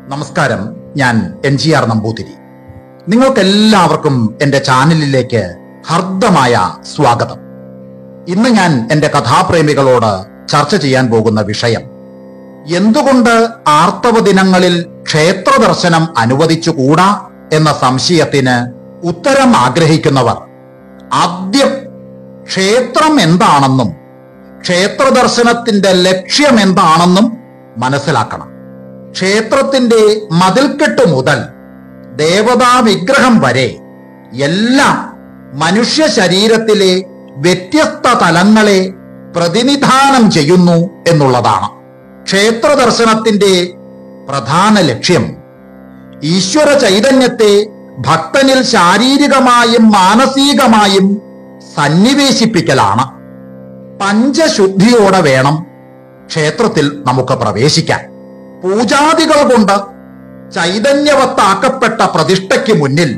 നമസ്കാരം, ഞാൻ NGR നമ്പൂതിരി. നിങ്ങൾക്കെല്ലാവർക്കും എൻ്റെ ചാനലിലേക്ക് ഹർദ്ദമായ സ്വാഗതം. ഇന്ന് ഞാൻ എൻ്റെ കഥാപ്രേമികളോട് ചർച്ച ചെയ്യാൻ പോകുന്ന വിഷയം, എന്തുകൊണ്ട് ആർത്തവ ദിനങ്ങളിൽ ക്ഷേത്ര ദർശനം അനുവദിച്ചുകൂടാ എന്ന സംശയത്തിന് ഉത്തരം ആഗ്രഹിക്കുന്നവർ ആദ്യം ക്ഷേത്രം എന്താണെന്നും ക്ഷേത്ര ദർശനത്തിന്റെ ലക്ഷ്യം എന്താണെന്നും മനസ്സിലാക്കണം. ക്ഷേത്രത്തിന്റെ മതിൽക്കെട്ട് മുതൽ ദേവതാ വിഗ്രഹം വരെ എല്ലാം മനുഷ്യ ശരീരത്തിലെ വ്യത്യസ്ത തലങ്ങളെ പ്രതിനിധാനം ചെയ്യുന്നു എന്നുള്ളതാണ്. ക്ഷേത്ര ദർശനത്തിന്റെ പ്രധാന ലക്ഷ്യം ഈശ്വര ചൈതന്യത്തെ ഭക്തനിൽ ശാരീരികമായും മാനസികമായും സന്നിവേശിപ്പിക്കലാണ്. പഞ്ചശുദ്ധിയോടെ വേണം ക്ഷേത്രത്തിൽ നമുക്ക് പ്രവേശിക്കാൻ. പൂജാദികൾ കൊണ്ട് ചൈതന്യവത്താക്കപ്പെട്ട പ്രതിഷ്ഠയ്ക്ക് മുന്നിൽ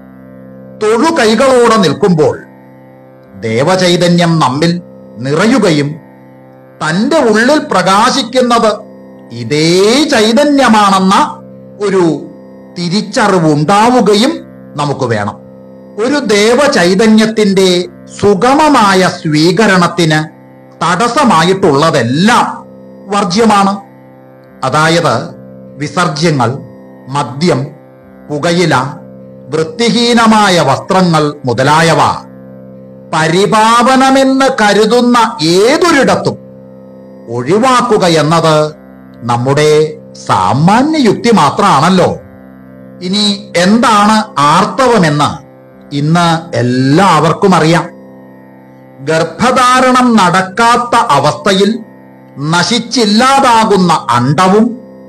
തൊഴുകൈകളോടെ നിൽക്കുമ്പോൾ ദേവചൈതന്യം നമ്മിൽ നിറയുകയും തന്റെ ഉള്ളിൽ പ്രകാശിക്കുന്നത് ഇതേ ചൈതന്യമാണെന്ന ഒരു തിരിച്ചറിവുണ്ടാവുകയും നമുക്ക് വേണം. ഒരു ദേവചൈതന്യത്തിന്റെ സുഗമമായ സ്വീകരണത്തിന് തടസ്സമായിട്ടുള്ളതെല്ലാം വർജ്യമാണ്. അതായത് വിസർജ്യങ്ങൾ, മദ്യം, പുകയില, വൃത്തിഹീനമായ വസ്ത്രങ്ങൾ മുതലായവ പരിപാവനമെന്ന് കരുതുന്ന ഏതൊരിടത്തും ഒഴിവാക്കുക എന്നത് നമ്മുടെ സാമാന്യ യുക്തി മാത്രമാണല്ലോ. ഇനി എന്താണ് ആർത്തവമെന്ന് ഇന്ന് എല്ലാവർക്കും അറിയാം. ഗർഭധാരണം നടക്കാത്ത അവസ്ഥയിൽ നശിച്ചില്ലാതാകുന്ന അണ്ഡവും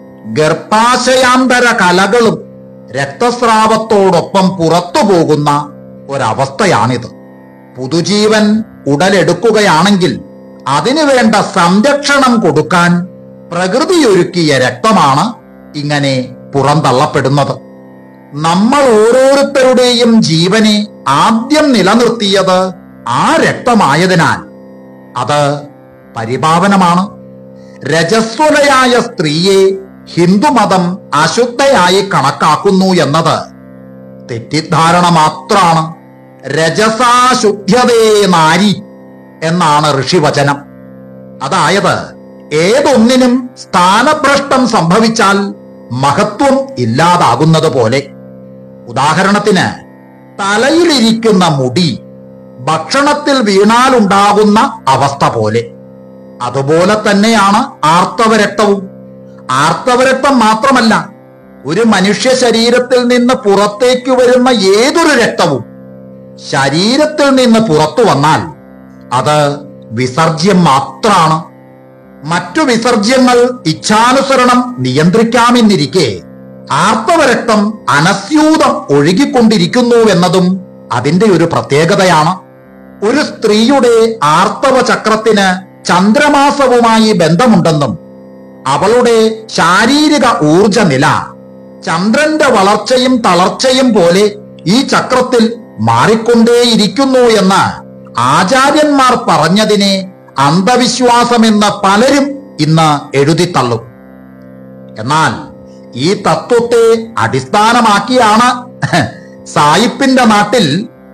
ഗർഭാശയാന്തര കലകളും രക്തസ്രാവത്തോടൊപ്പം പുറത്തു പോകുന്ന ഒരവസ്ഥയാണിത്. പുതുജീവൻ ഉടലെടുക്കുകയാണെങ്കിൽ അതിനു വേണ്ട സംരക്ഷണം കൊടുക്കാൻ പ്രകൃതിയൊരുക്കിയ രക്തമാണ് ഇങ്ങനെ പുറന്തള്ളപ്പെടുന്നത്. നമ്മൾ ഓരോരുത്തരുടെയും ജീവനെ ആദ്യം നിലനിർത്തിയത് ആ രക്തമായതിനാൽ അത് പരിപാവനമാണ്. രജസ്വലയായ സ്ത്രീയെ ഹിന്ദുമതം അശുദ്ധയായി കണക്കാക്കുന്നു എന്നത് തെറ്റിദ്ധാരണ മാത്രമാണ്. രജസാശുദ്ധ്യതേ നാരി എന്നാണ് ഋഷിവചനം. അതായത് ഏതൊന്നിനും സ്ഥാനഭ്രഷ്ടം സംഭവിച്ചാൽ മഹത്വം ഇല്ലാതാകുന്നത് പോലെ. ഉദാഹരണത്തിന്, തലയിലിരിക്കുന്ന മുടി ഭക്ഷണത്തിൽ വീണാലുണ്ടാകുന്ന അവസ്ഥ പോലെ. അതുപോലെ തന്നെയാണ് ആർത്തവരക്തവും. ആർത്തവരക്തം മാത്രമല്ല, ഒരു മനുഷ്യ ശരീരത്തിൽ നിന്ന് പുറത്തേക്ക് വരുന്ന ഏതൊരു രക്തവും ശരീരത്തിൽ നിന്ന് പുറത്തു വന്നാൽ അത് വിസർജ്യം മാത്രമാണ്. മറ്റു വിസർജ്യങ്ങൾ ഇച്ഛാനുസരണം നിയന്ത്രിക്കാമെന്നിരിക്കെ ആർത്തവരക്തം അനസ്യൂതം ഒഴുകിക്കൊണ്ടിരിക്കുന്നു എന്നതും അതിന്റെ ഒരു പ്രത്യേകതയാണ്. ഒരു സ്ത്രീയുടെ ആർത്തവ ചക്രത്തിന് ചന്ദ്രമാസവുമായി ബന്ധമുണ്ടെന്നും അവളുടെ ശാരീരിക ഊർജ നില ചന്ദ്രന്റെ വളർച്ചയും തളർച്ചയും പോലെ ഈ ചക്രത്തിൽ മാറിക്കൊണ്ടേയിരിക്കുന്നു എന്ന് ആചാര്യന്മാർ പറഞ്ഞതിനെ അന്ധവിശ്വാസമെന്ന് പലരും ഇന്ന് എഴുതിത്തള്ളും. എന്നാൽ ഈ തത്വത്തെ അടിസ്ഥാനമാക്കിയാണ് സായിപ്പിന്റെ നാട്ടിൽ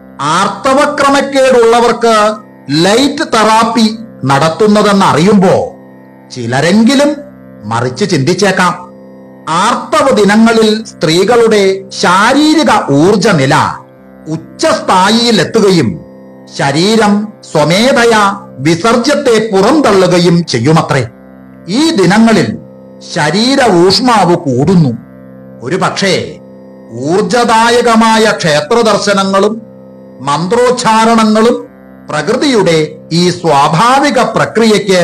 ആർത്തവക്രമക്കേടുള്ളവർക്ക് ലൈറ്റ് തെറാപ്പി നടത്തുന്നതെന്ന് അറിയുമ്പോ ചിലരെങ്കിലും മറിച്ച് ചിന്തിച്ചേക്കാം. ആർത്തവ ദിനങ്ങളിൽ സ്ത്രീകളുടെ ശാരീരിക ഊർജ നില ഉച്ചസ്ഥായിയിലെത്തുകയും ശരീരം സ്വമേധയാ വിസർജ്യത്തെ പുറന്തള്ളുകയും ചെയ്യുമത്രേ. ഈ ദിനങ്ങളിൽ ശരീര ഊഷ്മാവ് കൂടുന്നു. ഒരു പക്ഷേ ഊർജദായകമായ ക്ഷേത്ര ദർശനങ്ങളും മന്ത്രോച്ചാരണങ്ങളും പ്രകൃതിയുടെ ഈ സ്വാഭാവിക പ്രക്രിയയ്ക്ക്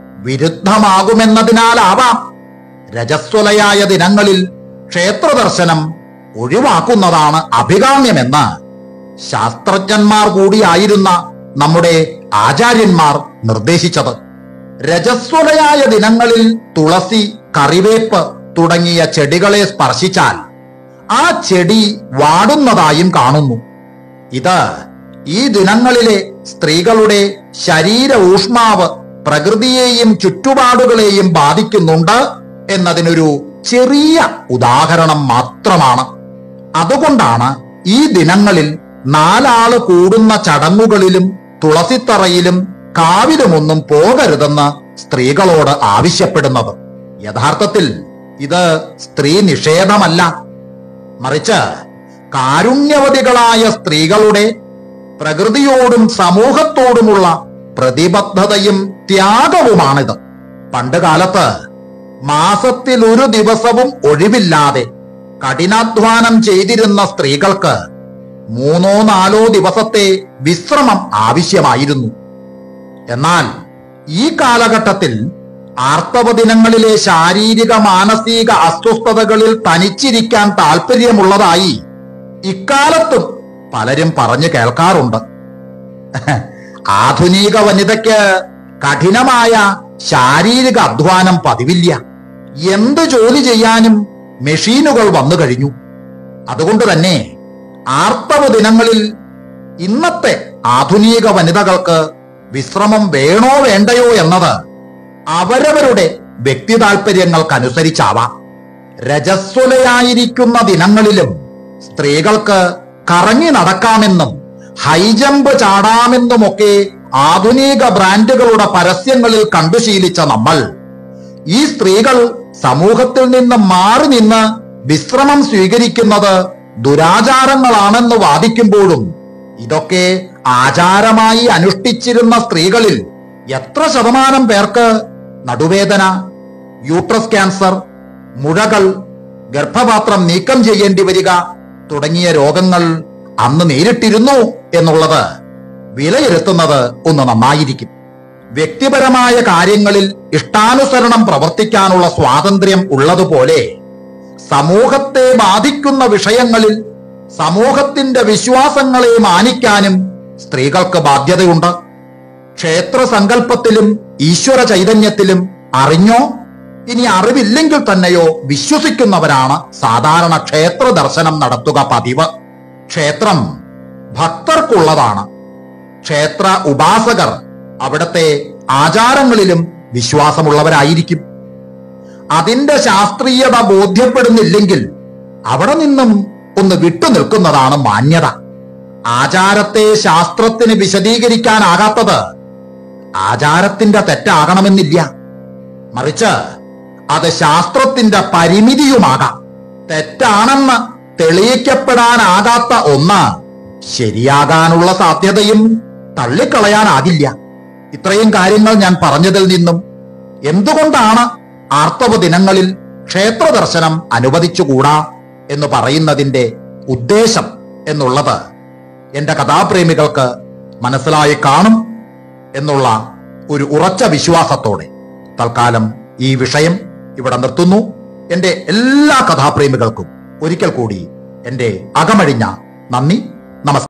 വിരുദ്ധമാകുമെന്നതിനാലാവാം രജസ്വലയായ ദിനങ്ങളിൽ ക്ഷേത്ര ദർശനം ഒഴിവാക്കുന്നതാണ് അഭികാമ്യമെന്ന് ശാസ്ത്രജ്ഞന്മാർ കൂടിയായിരുന്ന നമ്മുടെ ആചാര്യന്മാർ നിർദ്ദേശിച്ചത്. രജസ്വലയായ ദിനങ്ങളിൽ തുളസി, കറിവേപ്പ് തുടങ്ങിയ ചെടികളെ സ്പർശിച്ചാൽ ആ ചെടി വാടുന്നതായും കാണുന്നു. ഇത് ഈ ദിനങ്ങളിലെ സ്ത്രീകളുടെ ശരീര ഊഷ്മാവ് പ്രകൃതിയെയും ചുറ്റുപാടുകളെയും ബാധിക്കുന്നുണ്ട് എന്നതിനൊരു ചെറിയ ഉദാഹരണം മാത്രമാണ്. അതുകൊണ്ടാണ് ഈ ദിനങ്ങളിൽ 4 ആള് കൂടുന്ന ചടങ്ങുകളിലും തുളസിത്തറയിലും കാവിലുമൊന്നും പോകരുതെന്ന് സ്ത്രീകളോട് ആവശ്യപ്പെടുന്നത്. യഥാർത്ഥത്തിൽ ഇത് സ്ത്രീ നിഷേധമല്ല, മറിച്ച് കാരുണ്യവതികളായ സ്ത്രീകളുടെ പ്രകൃതിയോടും സമൂഹത്തോടുമുള്ള പ്രതിബദ്ധതയും ത്യാഗവുമാണിത്. പണ്ടുകാലത്ത് മാസത്തിൽ 1 ദിവസവും ഒഴിവില്ലാതെ കഠിനാധ്വാനം ചെയ്തിരുന്ന സ്ത്രീകൾക്ക് 3-4 ദിവസത്തെ വിശ്രമം ആവശ്യമായിരുന്നു. എന്നാൽ ഈ കാലഘട്ടത്തിൽ ആർത്തവ ദിനങ്ങളിലെ ശാരീരിക മാനസിക അസ്വസ്ഥതകളിൽ തനിച്ചിരിക്കാൻ താല്പര്യമുള്ളതായി ഇക്കാലത്തും പലരും പറഞ്ഞു കേൾക്കാറുണ്ട്. ആധുനിക വനിതയ്ക്ക് കഠിനമായ ശാരീരിക അധ്വാനം പതിവില്ല. എന്ത് ജോലി ചെയ്യാനും മെഷീനുകൾ വന്നു കഴിഞ്ഞു. അതുകൊണ്ട് തന്നെ ആർത്തവ ദിനങ്ങളിൽ ഇന്നത്തെ ആധുനിക വനിതകൾക്ക് വിശ്രമം വേണോ വേണ്ടയോ എന്നത് അവരവരുടെ വ്യക്തി താല്പര്യങ്ങൾക്കനുസരിച്ചാവാം. രജസ്വലയായിരിക്കുന്ന ദിനങ്ങളിലും സ്ത്രീകൾക്ക് കറങ്ങി നടക്കാമെന്നും ഹൈജമ്പ് ചാടാമെന്നുമൊക്കെ ആധുനിക ബ്രാൻഡുകളുടെ പരസ്യങ്ങളിൽ കണ്ടുശീലിച്ച നമ്മൾ ഈ സ്ത്രീകൾ സമൂഹത്തിൽ നിന്ന് മാറി നിന്ന് വിശ്രമം സ്വീകരിക്കുന്നത് ദുരാചാരങ്ങളാണെന്ന് വാദിക്കുമ്പോഴും ഇതൊക്കെ ആചാരമായി അനുഷ്ഠിച്ചിരുന്ന സ്ത്രീകളിൽ എത്ര ശതമാനം പേർക്ക് നടുവേദന, യൂട്രസ് ക്യാൻസർ, മുഴകൾ, ഗർഭപാത്രം നീക്കം ചെയ്യേണ്ടി വരിക തുടങ്ങിയ രോഗങ്ങൾ അന്ന് നേരിട്ടിരുന്നു എന്നുള്ളത് വിലയിരുത്തുന്നത് ഒന്ന് നന്നായിരിക്കും. വ്യക്തിപരമായ കാര്യങ്ങളിൽ ഇഷ്ടാനുസരണം പ്രവർത്തിക്കാനുള്ള സ്വാതന്ത്ര്യം ഉള്ളതുപോലെ സമൂഹത്തെ ബാധിക്കുന്ന വിഷയങ്ങളിൽ സമൂഹത്തിന്റെ വിശ്വാസങ്ങളെ മാനിക്കാനും സ്ത്രീകൾക്ക് ബാധ്യതയുണ്ട്. ക്ഷേത്ര സങ്കല്പത്തിലും ഈശ്വര ചൈതന്യത്തിലും അറിഞ്ഞോ ഇനി അറിവില്ലെങ്കിൽ തന്നെയോ വിശ്വസിക്കുന്നവരാണ് സാധാരണ ക്ഷേത്ര ദർശനം നടത്തുക പതിവ്. ക്ഷേത്രം ഭക്തർക്കുള്ളതാണ്. ക്ഷേത്ര ഉപാസകർ അവിടത്തെ ആചാരങ്ങളിലും വിശ്വാസമുള്ളവരായിരിക്കും. അതിന്റെ ശാസ്ത്രീയത ബോധ്യപ്പെടുന്നില്ലെങ്കിൽ അവിടെ നിന്നും ഒന്ന് വിട്ടുനിൽക്കുന്നതാണ് മാന്യത. ആചാരത്തെ ശാസ്ത്രത്തിന് വിശദീകരിക്കാനാകാത്തത് ആചാരത്തിന്റെ തെറ്റാകണമെന്നില്ല, മറിച്ച് അത് ശാസ്ത്രത്തിന്റെ പരിമിതിയുമാകാം. തെറ്റാണെന്ന് തെളിയിക്കപ്പെടാനാകാത്ത ഒന്ന് ശരിയാകാനുള്ള സാധ്യതയും തള്ളിക്കളയാനാകില്ല. ഇത്രയും കാര്യങ്ങൾ ഞാൻ പറഞ്ഞതിൽ നിന്നും എന്തുകൊണ്ടാണ് ആർത്തവ ദിനങ്ങളിൽ ക്ഷേത്ര ദർശനം അനുവദിച്ചുകൂടാ എന്ന് പറയുന്നതിന്റെ ഉദ്ദേശം എന്നുള്ളത് എന്റെ കഥാപ്രേമികൾക്ക് മനസ്സിലായി കാണും എന്നുള്ള ഒരു ഉറച്ച വിശ്വാസത്തോടെ തൽക്കാലം ഈ വിഷയം ഇവിടെ നിർത്തുന്നു. എന്റെ എല്ലാ കഥാപ്രേമികൾക്കും ഒരിക്കൽ കൂടി എന്റെ അകമഴിഞ്ഞ നന്ദി, നമസ്കാരം.